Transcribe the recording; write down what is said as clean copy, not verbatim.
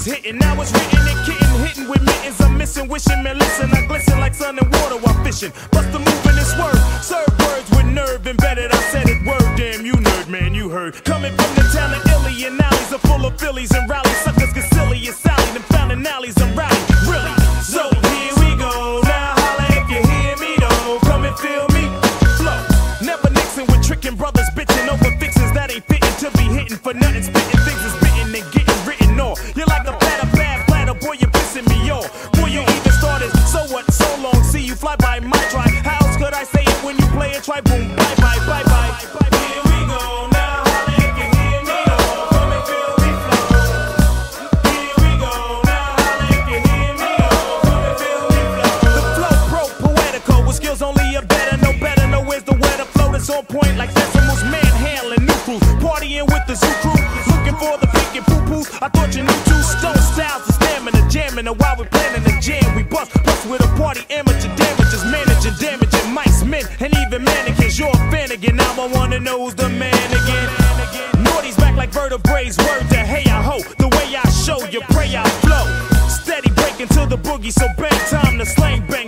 was hitting. Now it's written and kitten, hitting with mittens. I'm missing, wishing, man, listen. I glisten like sun and water while fishing. Bust the move in this word. Serve words with nerve embedded. I said it word, damn, you nerd, man, you heard. Coming from the town of Illy and alleys are full of Phillies and rallies. Suckers get silly and Sally, them found in alleys and rally. Really? So here we go. Now holla if you hear me, though. Come and feel me. Flow. Never mixing with tricking brothers, bitching over fixins that ain't fitting to be hitting for nothing. Spitting things is bitten and getting written on. You're like a platter, bad platter, boy, you're pissing me off. Boy, you even started, so what, so long, see you fly by my try. How else could I say it when you play it? Try boom, bye, bye, bye, bye. Here we go, now holla if you hear me, though. Come and feel me flow. Here we go, now holla if you hear me, though. Come and feel me flow. The flow pro poetical, with skills only a better, no where's the weather flow that's on point like decimals, manhandling new crews, partying with the zoo crew, looking for the pink and poo-poos. I thought you knew two stone styles of stamina, jamming, and while we're planning the jam, we bust with a party, amateur damages, managing, damaging mice, men, and even mannequins. You're a fan again, now I wanna know who's the man again. Naughty's back like vertebrae, word to hey I ho, the way I show you, pray I flow, steady breaking to the boogie, so bang time to slang bang.